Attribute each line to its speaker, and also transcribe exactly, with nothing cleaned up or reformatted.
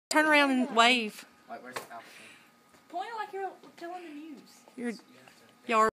Speaker 1: Turn around and wave.
Speaker 2: Like, where's the alpha?
Speaker 3: Point like you're telling the news.
Speaker 1: You're, y'all